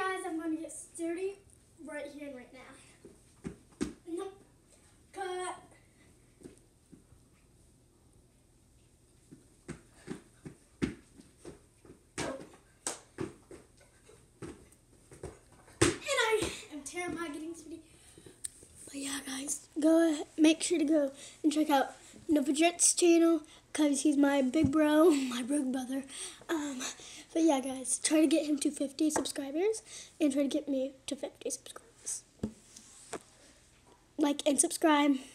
guys, I'm going to get sturdy right here and right now. Nope. Cut. And I am terrified getting sturdy. But yeah, guys, go ahead, make sure to go and check out Novajet's channel because he's my big bro, my big brother. But yeah, guys, try to get him to 50 subscribers and try to get me to 50 subscribers. Like and subscribe.